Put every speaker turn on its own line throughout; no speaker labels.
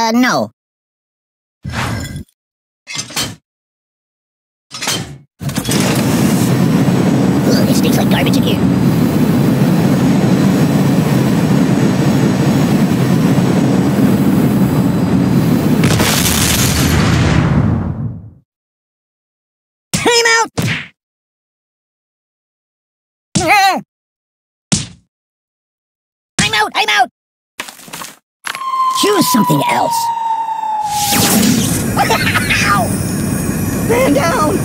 No. Ugh, it stinks like garbage in here. Time out! I'm out! Choose something else. Man down!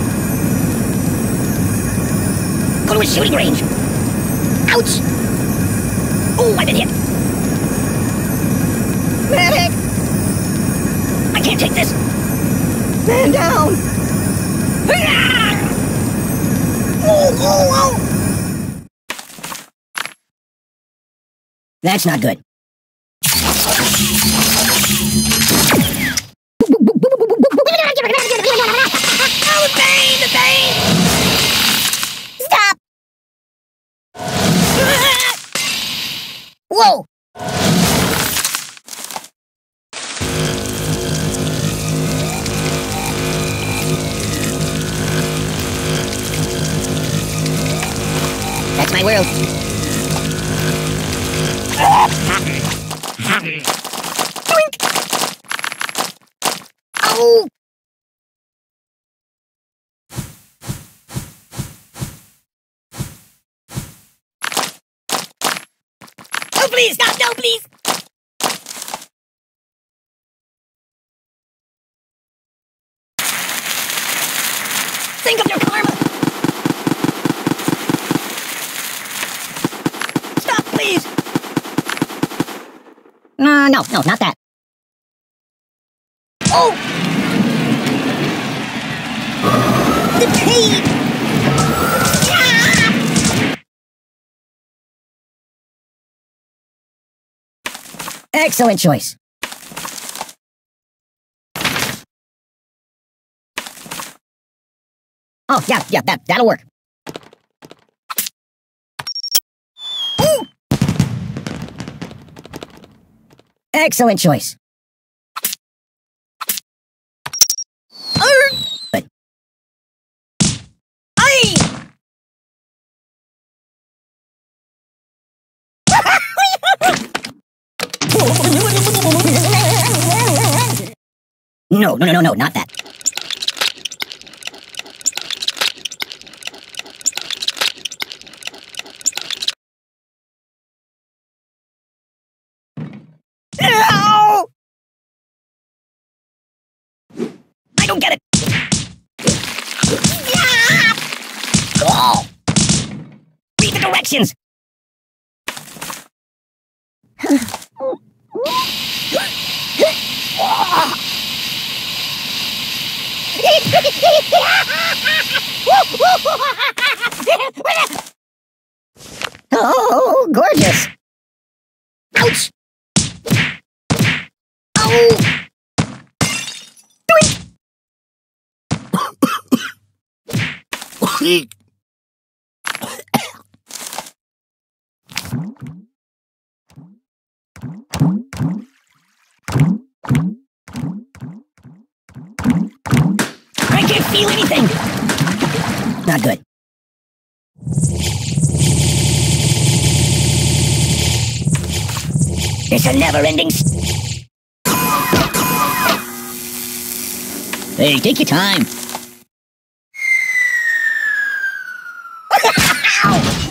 Go to a shooting range. Ouch! Oh, I've been hit. Medic! I can't take this. Man down! Oh! That's not good. Oh, the pain! Stop! Whoa! That's my world. Oh! Oh, please, stop! No, please! Think of your karma! Stop, please! No, not that. Oh! The pain! Ah! Excellent choice. Oh, yeah, that'll work. Ooh! Excellent choice. Good. Aye! No, not that. No! I don't get it. Oh! Read the directions. Oh, gorgeous. Ouch. Oh. Doink. I can't feel anything. Not good. It's a never-ending... Hey, take your time. Ow!